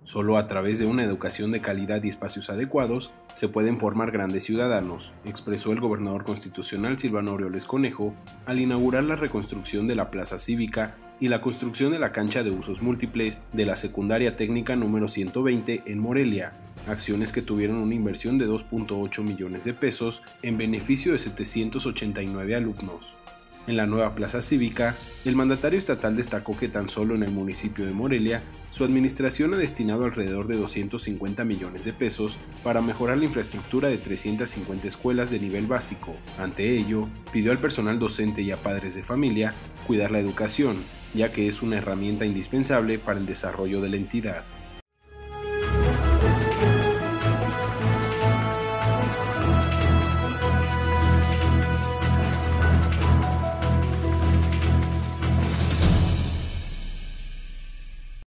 Solo a través de una educación de calidad y espacios adecuados se pueden formar grandes ciudadanos, expresó el gobernador constitucional Silvano Aureoles Conejo al inaugurar la reconstrucción de la plaza cívica y la construcción de la cancha de usos múltiples de la secundaria técnica número 120 en Morelia, acciones que tuvieron una inversión de 2.8 millones de pesos en beneficio de 789 alumnos. En la nueva plaza cívica, el mandatario estatal destacó que tan solo en el municipio de Morelia, su administración ha destinado alrededor de 250 millones de pesos para mejorar la infraestructura de 350 escuelas de nivel básico. Ante ello, pidió al personal docente y a padres de familia cuidar la educación, ya que es una herramienta indispensable para el desarrollo de la entidad.